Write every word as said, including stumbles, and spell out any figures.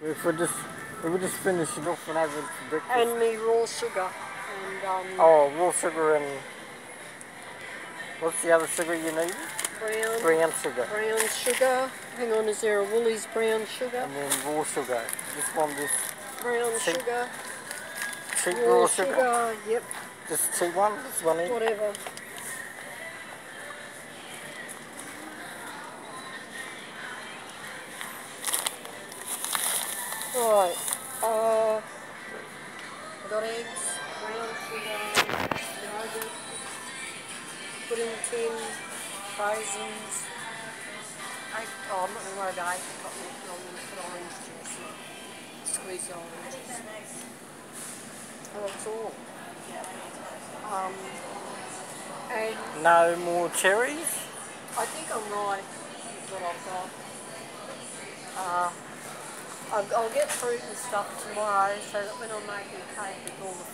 If we just, if we just finish it off and have it for breakfast. And me raw sugar. And, um, oh, raw sugar and what's the other sugar you need? Brown. Brown sugar. Brown sugar. Hang on, is there a Woolies brown sugar? And then raw sugar. Just one this. Brown cheap, sugar. Cheap raw, raw sugar. sugar. Yep. Just cheap one. Just one each. Whatever. Right. Uh, I got eggs, brown sugar, yogurt, pudding tin, raisins. I, oh, I'm not going to worry about apricot milk, but I'm going to put orange juice in it. Squeeze the oranges. Oh, that's all. Um, and no more cherries? I think I'm right with what I've got. Uh, I'll, I'll get fruit and stuff tomorrow so that when I'm making cake with all the